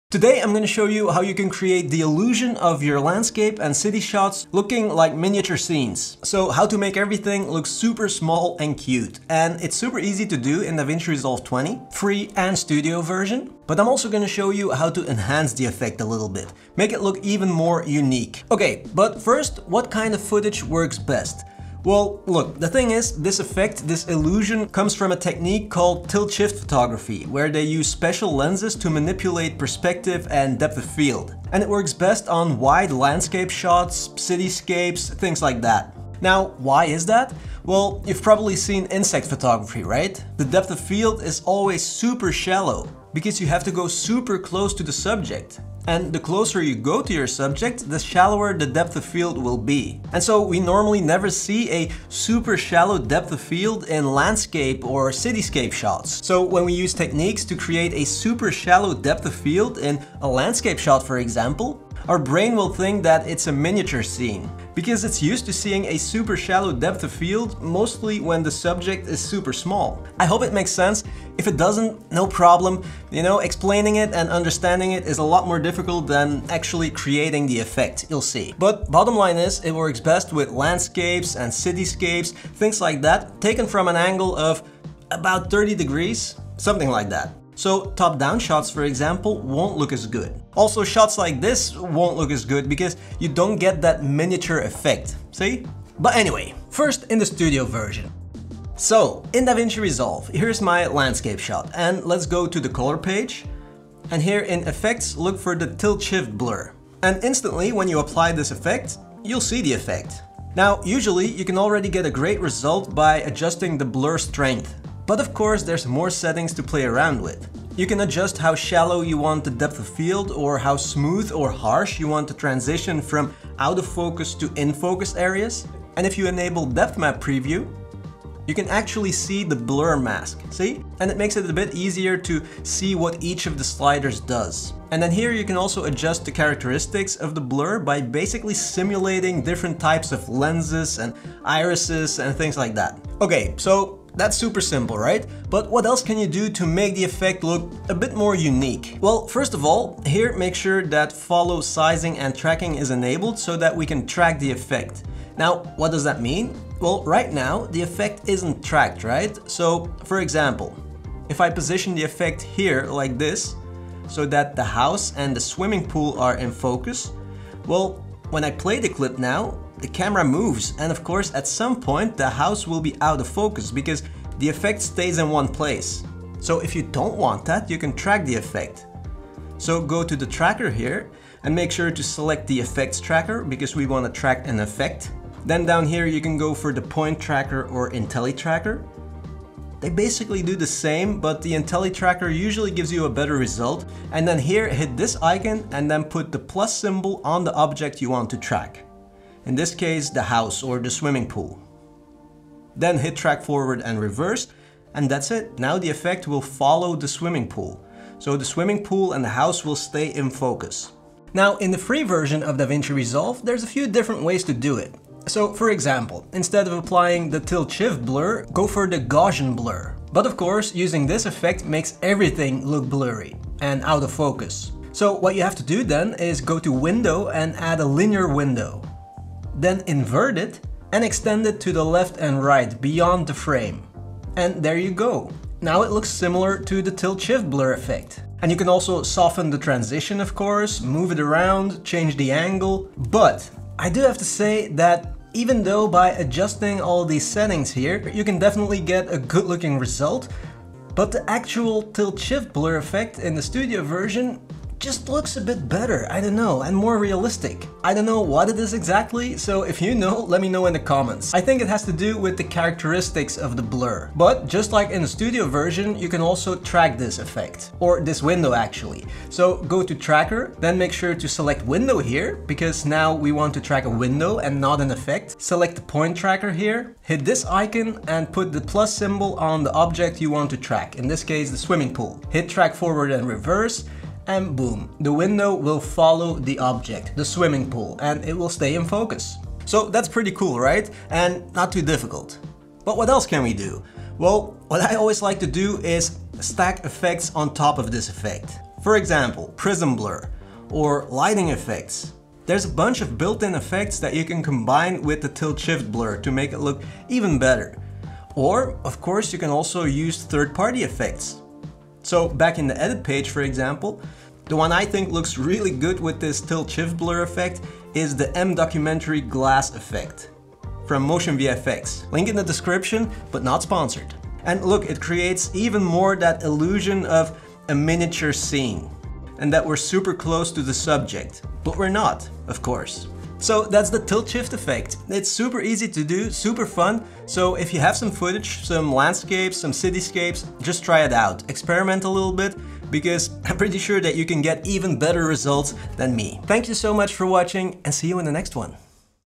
Today I'm going to show you how you can create the illusion of your landscape and city shots looking like miniature scenes. So how to make everything look super small and cute. And it's super easy to do in DaVinci Resolve 20, free and studio version. But I'm also going to show you how to enhance the effect a little bit, make it look even more unique. Okay, but first, what kind of footage works best? Well, look, the thing is, this effect, this illusion, comes from a technique called tilt-shift photography, where they use special lenses to manipulate perspective and depth of field. And it works best on wide landscape shots, cityscapes, things like that. Now, why is that? Well, you've probably seen insect photography, right? The depth of field is always super shallow, because you have to go super close to the subject. And the closer you go to your subject, the shallower the depth of field will be. And so we normally never see a super shallow depth of field in landscape or cityscape shots. So when we use techniques to create a super shallow depth of field in a landscape shot, for example, our brain will think that it's a miniature scene, because it's used to seeing a super shallow depth of field mostly when the subject is super small. I hope it makes sense. If it doesn't, no problem. You know, explaining it and understanding it is a lot more difficult than actually creating the effect, you'll see. But bottom line is, it works best with landscapes and cityscapes, things like that, taken from an angle of about 30 degrees, something like that. So top-down shots, for example, won't look as good. Also, shots like this won't look as good because you don't get that miniature effect, see? But anyway, first in the studio version. So, in DaVinci Resolve, here's my landscape shot, and let's go to the color page. And here in Effects, look for the Tilt-Shift Blur. And instantly, when you apply this effect, you'll see the effect. Now, usually, you can already get a great result by adjusting the blur strength. But of course, there's more settings to play around with. You can adjust how shallow you want the depth of field, or how smooth or harsh you want the transition from out of focus to in focus areas. And if you enable Depth Map Preview, you can actually see the blur mask, see? And it makes it a bit easier to see what each of the sliders does. And then here you can also adjust the characteristics of the blur by basically simulating different types of lenses and irises and things like that. Okay, so that's super simple, right? But what else can you do to make the effect look a bit more unique? Well, first of all, here make sure that follow sizing and tracking is enabled so that we can track the effect. Now, what does that mean? Well, right now, the effect isn't tracked, right? So, for example, if I position the effect here like this, so that the house and the swimming pool are in focus, well, when I play the clip now, the camera moves, and of course at some point the house will be out of focus because the effect stays in one place. So if you don't want that, you can track the effect. So go to the tracker here and make sure to select the effects tracker because we want to track an effect. Then down here you can go for the point tracker or IntelliTracker. They basically do the same, but the IntelliTracker usually gives you a better result. And then here hit this icon and then put the plus symbol on the object you want to track. In this case, the house or the swimming pool. Then hit track forward and reverse, and that's it. Now the effect will follow the swimming pool. So the swimming pool and the house will stay in focus. Now in the free version of DaVinci Resolve, there's a few different ways to do it. So for example, instead of applying the tilt-shift blur, go for the Gaussian blur. But of course, using this effect makes everything look blurry and out of focus. So what you have to do then is go to Window and add a linear window. Then invert it and extend it to the left and right beyond the frame. And there you go. Now it looks similar to the tilt-shift blur effect. And you can also soften the transition, of course, move it around, change the angle. But I do have to say that even though by adjusting all these settings here, you can definitely get a good looking result, but the actual tilt-shift blur effect in the studio version just looks a bit better, I don't know, and more realistic. I don't know what it is exactly, so if you know, let me know in the comments. I think it has to do with the characteristics of the blur. But just like in the studio version, you can also track this effect, or this window actually. So go to Tracker, then make sure to select Window here, because now we want to track a window and not an effect. Select the point tracker here, hit this icon and put the plus symbol on the object you want to track, in this case the swimming pool. Hit track forward and reverse, and boom, the window will follow the object, the swimming pool, and it will stay in focus. So that's pretty cool, right? And not too difficult. But what else can we do? Well, what I always like to do is stack effects on top of this effect. For example, prism blur or lighting effects. There's a bunch of built-in effects that you can combine with the tilt-shift blur to make it look even better. Or, of course, you can also use third-party effects. So back in the edit page, for example, the one I think looks really good with this tilt-shift blur effect is the M-Documentary glass effect from Motion VFX. Link in the description, but not sponsored. And look, it creates even more that illusion of a miniature scene and that we're super close to the subject, but we're not, of course. So that's the tilt shift effect. It's super easy to do, super fun. So if you have some footage, some landscapes, some cityscapes, just try it out. Experiment a little bit, because I'm pretty sure that you can get even better results than me. Thank you so much for watching, and see you in the next one.